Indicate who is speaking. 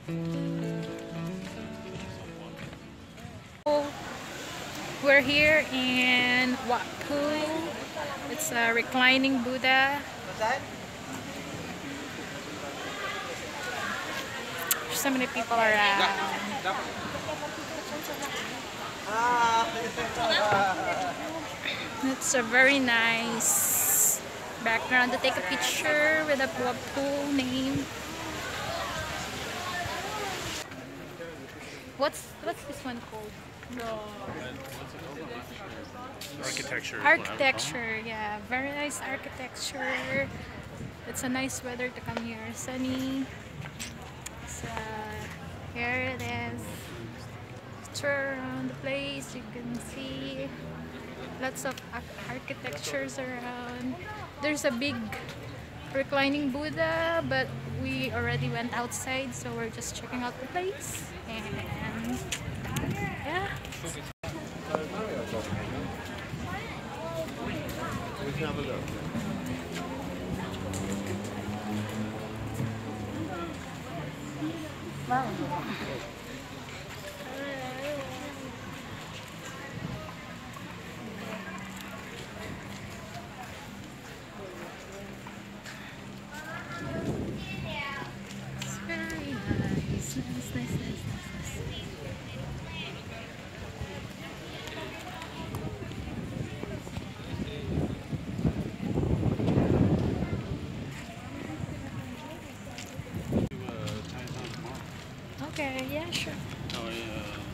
Speaker 1: We're here in Wat Pho. It's a reclining Buddha. So many people around. It's a very nice background to take a picture with a Wat Pho name. What's this one called?
Speaker 2: Architecture.
Speaker 1: Architecture, yeah, very nice architecture. It's a nice weather to come here, sunny. So here it is. Tour around the place. You can see lots of architectures around. There's a big reclining Buddha, but we already went outside, so we're just checking out the place. And yeah.
Speaker 2: We can have a look.
Speaker 1: Wow. It's very nice. Nice. Okay, yeah, sure.
Speaker 2: Oh, yeah.